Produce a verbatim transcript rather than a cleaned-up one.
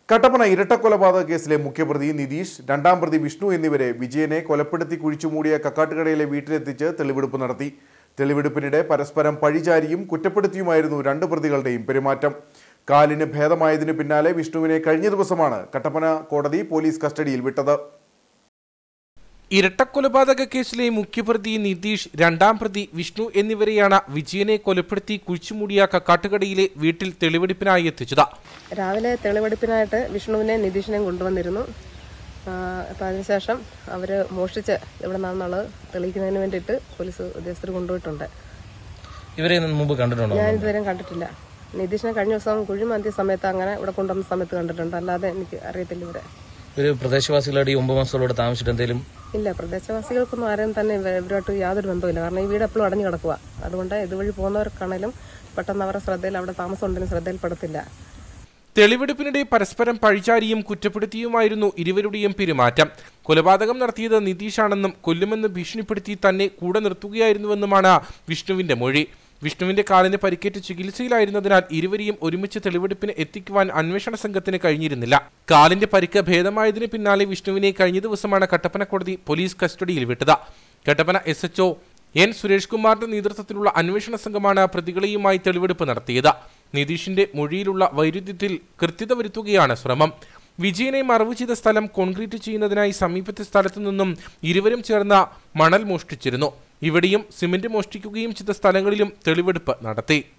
കട്ടപ്പന ഇരട്ടക്കൊലപാതക കേസിലെ മുഖ്യപ്രതി നിതീഷ്, രണ്ടാം പ്രതി വിഷ്ണു എന്നിവരെ വിജയനെ കൊലപ്പെടുത്തി കുഴിച്ചുമൂടിയ കക്കാട്ടുകടയിലെ വീട്ടിലെത്തിച്ച് തെളിവെടുപ്പ് നടത്തി. തെളിവെടുപ്പിനിടെ പരസ്പരം പഴിചാരിയും കുറ്റപ്പെടുത്തിയുമായിരുന്നു രണ്ട് പ്രതികളുടെയും പെരുമാറ്റം. കാലിന് ഭേദമായതിനു പിന്നാലെ വിഷ്ണുവിനെ കഴിഞ്ഞ ദിവസമാണ് കട്ടപ്പന കോടതി പോലീസ് കസ്റ്റഡിയിൽ വിട്ടത്. ഇരട്ടക്കൊലപാതക കേസിലെ മുഖ്യപ്രതി നിതീഷ്, രണ്ടാം പ്രതി വിഷ്ണു എന്നിവരെയാണ് വിജയനെ കൊലപ്പെടുത്തി കുഴിച്ചുമൂടിയ കക്കാട്ടുകടയിലെ വീട്ടിൽ തെളിവെടുപ്പിനായി എത്തിച്ചത്. രാവിലെ തെളിവെടുപ്പിനായിട്ട് വിഷ്ണുവിനെ നിതീഷിനെയും കൊണ്ടുവന്നിരുന്നു. അപ്പം അതിനുശേഷം അവർ മോഷ്ടിച്ച് എവിടെ നിന്നാണെന്നുള്ളത് തെളിയിക്കുന്നതിന് വേണ്ടിയിട്ട് പോലീസ് ഉദ്യോഗസ്ഥർ കൊണ്ടുപോയിട്ടുണ്ട്. ഇവരെ മുമ്പ് കണ്ടിട്ടുണ്ടോ? ഞാൻ ഇതുവരെയും കണ്ടിട്ടില്ല. നിതീഷിനെ കഴിഞ്ഞ ദിവസം കുഴിമാന്തിയ സമയത്ത് അങ്ങനെ ഇവിടെ കൊണ്ടുവന്ന സമയത്ത് കണ്ടിട്ടുണ്ട്, അല്ലാതെ എനിക്ക് അറിയത്തില്ല. ഇവരെ ഒരു പ്രദേശവാസികളുടെ ഒമ്പത് മാസത്തോടെ താമസിച്ചിട്ട് എന്തെങ്കിലും ഇല്ല. പ്രദേശവാസികൾക്കൊന്നും ആരെയും തന്നെ ഇവരുമായിട്ട് യാതൊരു ബന്ധമില്ല. കാരണം ഈ വീട് എപ്പോഴും അടഞ്ഞു കിടക്കുക. അതുകൊണ്ട് ഇതുവഴി പോകുന്നവർക്കാണേലും പെട്ടെന്ന് അവരുടെ ശ്രദ്ധയിൽ അവിടെ താമസം ഉണ്ടെന്ന് ശ്രദ്ധയിൽപ്പെടുത്തില്ല. തെളിവെടുപ്പിനിടെ പരസ്പരം പഴിചാരിയും കുറ്റപ്പെടുത്തിയുമായിരുന്നു ഇരുവരുടെയും പെരുമാറ്റം. കൊലപാതകം നടത്തിയത് നിതീഷാണെന്നും കൊല്ലുമെന്ന് ഭീഷണിപ്പെടുത്തി തന്നെ കൂടെ നിർത്തുകയായിരുന്നുവെന്നുമാണ് വിഷ്ണുവിന്റെ മൊഴി. വിഷ്ണുവിന്റെ കാലിന് പരിക്കേറ്റ് ചികിത്സയിലായിരുന്നതിനാൽ ഇരുവരെയും ഒരുമിച്ച് തെളിവെടുപ്പിന് എത്തിക്കുവാൻ അന്വേഷണ സംഘത്തിന് കഴിഞ്ഞിരുന്നില്ല. കാലിന്റെ പരിക്ക് ഭേദമായതിന് പിന്നാലെ വിഷ്ണുവിനെ കഴിഞ്ഞ ദിവസമാണ് കട്ടപ്പന കോടതി പോലീസ് കസ്റ്റഡിയിൽ വിട്ടത്. Kattappana S H O N Suresh കുമാറിന്റെ നേതൃത്വത്തിലുള്ള അന്വേഷണ സംഘമാണ് പ്രതികളെയുമായി തെളിവെടുപ്പ് നടത്തിയത്. നിതീഷിന്റെ മൊഴിയിലുള്ള വൈരുദ്ധ്യത്തിൽ കൃത്യത വരുത്തുകയാണ് ശ്രമം. വിജയനെ മറവു ചെയ്ത സ്ഥലം കോൺക്രീറ്റ് ചെയ്യുന്നതിനായി സമീപത്തെ സ്ഥലത്തു നിന്നും ഇരുവരും ചേർന്ന് മണൽ മോഷ്ടിച്ചിരുന്നു. ഇവിടെയും സിമന്റ് മോഷ്ടിക്കുകയും ചെയ്ത സ്ഥലങ്ങളിലും തെളിവെടുപ്പ് നടത്തി.